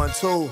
1, 2.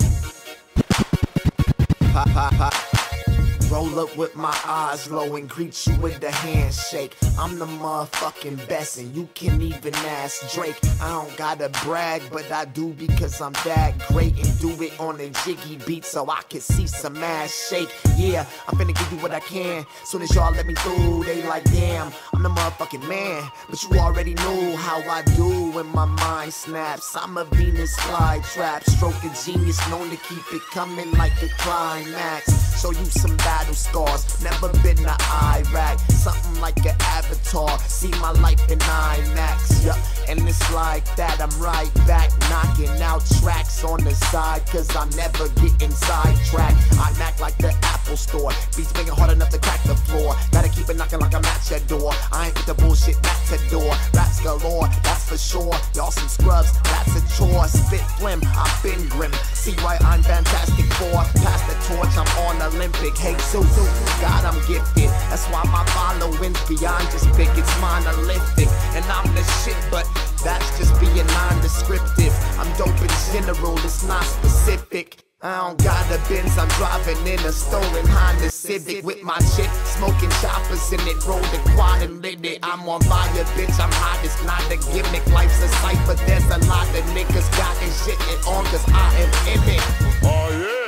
Pop, pop, pop. Roll up with my eyes low and greet you with a handshake. I'm the motherfucking best and you can even ask Drake. I don't gotta brag, but I do because I'm that great. And do it on a jiggy beat so I can see some ass shake. Yeah, I'm finna give you what I can. Soon as y'all let me through, they like, damn, I'm the motherfucking man. But you already knew how I do when my mind snaps. I'm a Venus flytrap, stroke of genius, known to keep it coming like a climax. Show you some battle scars, never been to Iraq. Something like an avatar, see my life in IMAX. Yup, and it's like that, I'm right back, knocking out tracks on the side, cause I'm never getting sidetracked. I act like the Apple Store, beats banging hard enough to crack the floor. Gotta keep it knocking like I'm at your door. I ain't with the bullshit, back to door. Raps galore, that's for sure. Y'all some scrubs, that's a chore. Spit flim, I've been grim. See why I'm fantastic for. Pass the torch, I'm on Olympic. Hey, so God, I'm gifted. That's why my following's beyond just big, it's monolithic. And I'm the shit, but that's just being non-descriptive. I'm dope in general, it's not specific. I don't got a Benz, I'm driving in a stolen Honda Civic with my chick, smoking choppers in it, rolled the quad and lit it. I'm on fire, bitch, I'm hot, it's not a gimmick. Life's a cipher, there's a lot of niggas got and shit it on, cause I am in it. Oh yeah.